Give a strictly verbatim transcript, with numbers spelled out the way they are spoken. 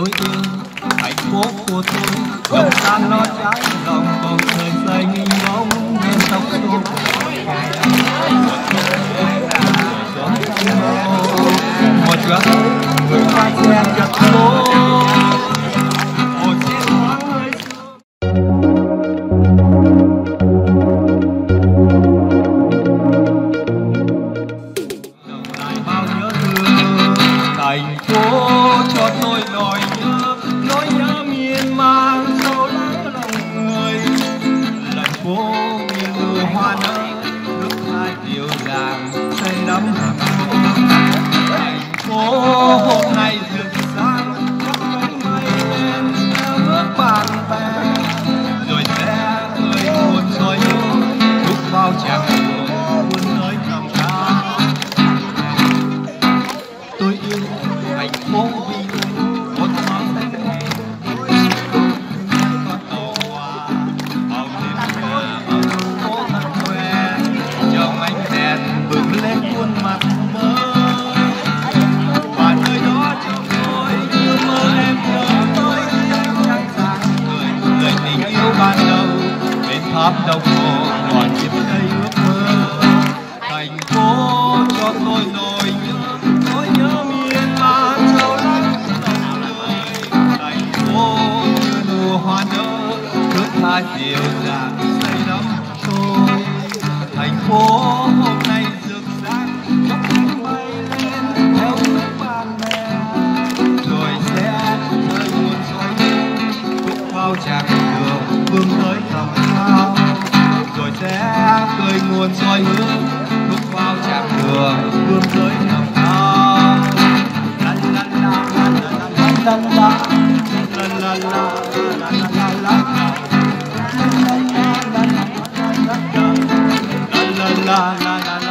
tôi yêu hạnh phúc của tôi không gian nó cháy lòng bầu trời xanh bóng đêm tóc xô một góc người hoa sen gật phố một chiếc hoa hơi lại bao nhớ thương thành phố cho tôi nỗi nhớ nỗi nhớ miên man sâu lắng lòng người thành phố miền mùa hoa nở nước hai dịu dàng say đắm thành phố hôm nay rực sáng trong cánh mây đen bước bạn bè rồi sẽ cười một soi hương bước vào chặng đường buôn nơi cầm ca tôi yêu thành phố vì một thoáng xanh có tàu hoa bao đêm mưa ở phố thật quen trong ánh đèn bừng lên khuôn mặt mới và nơi đó trong tôi ước mơ em chờ tôi trắng sáng người người tình yêu ban đầu bên tháp đồng hồ còn chiếc cây ước mơ thành phố cho tôi nỗi nhớ nỗi nhớ miên man sâu lắng lòng người thành phố như mùa hoa nở nước hai dịu dàng say đắm tôi thành phố hôm nay rực sáng trong cánh mây lên theo nước bạn bè rồi sẽ rơi buồn xoay bước vào chặng đường vươn tới tầm cao rồi sẽ cười nguồn soi hướng bước vào chặng đường vươn tới tầm cao la la la la la la la la la la la la la la